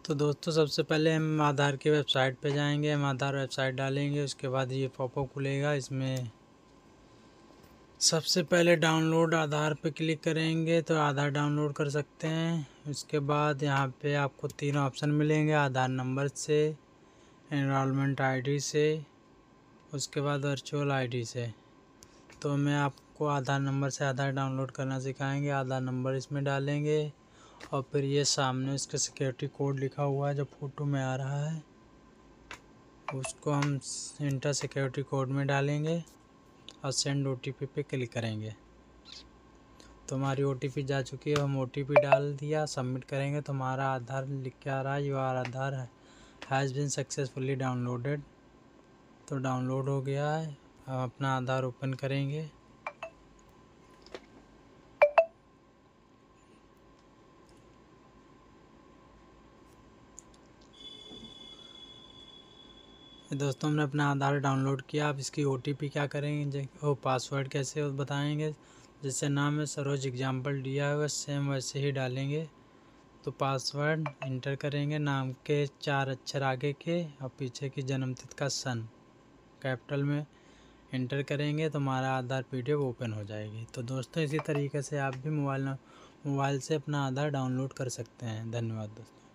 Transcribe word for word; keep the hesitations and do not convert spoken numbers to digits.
तो दोस्तों सबसे पहले हम आधार के वेबसाइट पे जाएंगे, हम आधार वेबसाइट डालेंगे, उसके बाद ये पॉपअप खुलेगा। इसमें सबसे पहले डाउनलोड आधार पे क्लिक करेंगे तो आधार डाउनलोड कर सकते हैं। उसके बाद यहाँ पे आपको तीन ऑप्शन मिलेंगे, आधार नंबर से, एनरोलमेंट आईडी से, उसके बाद वर्चुअल आईडी से। तो मैं आपको आधार नंबर से आधार डाउनलोड करना सिखाएंगे। आधार नंबर इसमें डालेंगे और फिर ये सामने इसका सिक्योरिटी कोड लिखा हुआ है जो फ़ोटो में आ रहा है, उसको हम इंटर सिक्योरिटी कोड में डालेंगे और सेंड ओटीपी पे क्लिक करेंगे। तो हमारी ओटीपी जा चुकी है, हम ओटीपी डाल दिया, सबमिट करेंगे तो हमारा आधार लिख के आ रहा है, your Aadhaar has been successfully downloaded. तो डाउनलोड हो गया है। हम अपना आधार ओपन करेंगे। दोस्तों हमने अपना आधार डाउनलोड किया। अब इसकी ओटीपी क्या करेंगे, वो पासवर्ड कैसे बताएंगे। जैसे नाम है सरोज एग्जाम्पल दिया है सेम वैसे ही डालेंगे। तो पासवर्ड इंटर करेंगे, नाम के चार अक्षर आगे के और पीछे की जन्मतिथि का सन कैपिटल में इंटर करेंगे तो हमारा आधार पीडीएफ ओपन हो जाएगी। तो दोस्तों इसी तरीके से आप भी मोबाइल मोबाइल से अपना आधार डाउनलोड कर सकते हैं। धन्यवाद दोस्तों।